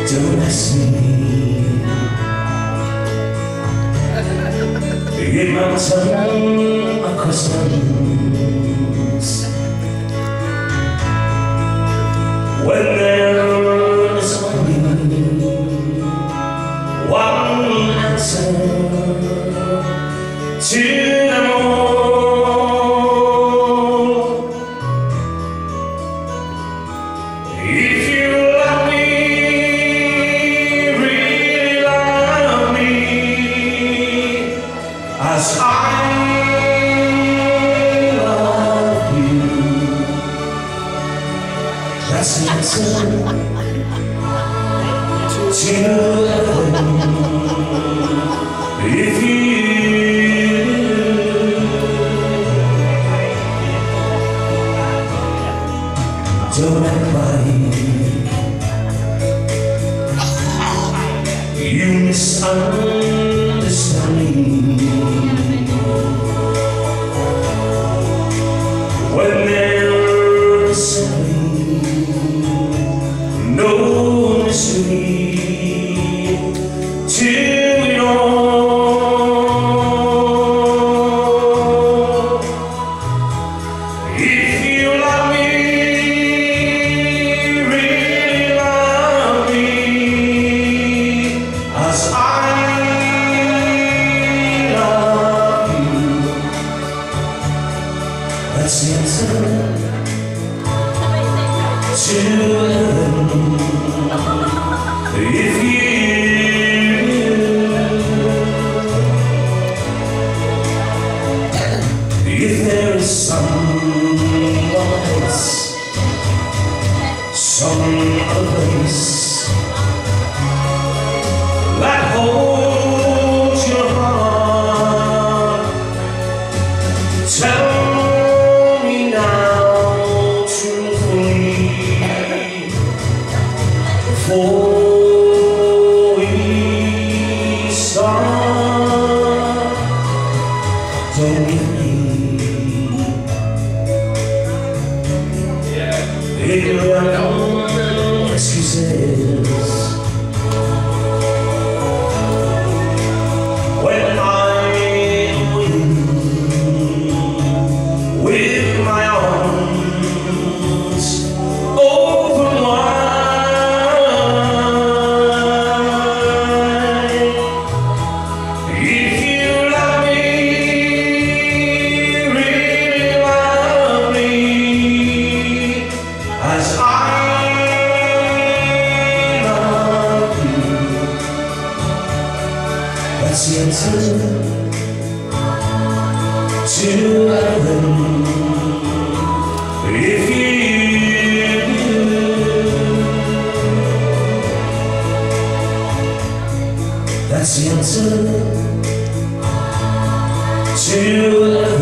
Don't ask me to get my tongue accustomed when there is only one answer to them all. If you love me, really love me, as I love you, that's the answer to heaven. If you don't act like you misunderstand me when there's no mystery to it all. If you love me, really love me, as I love you, that's the answer to heaven. If there is someone else, some other place that holds your heart, tell me now truthfully, before we start. Don't give me ignorant excuses when I'm with my arms open wide. If you love me, really love me, as I love you, that's the answer to heaven. If you that's the answer to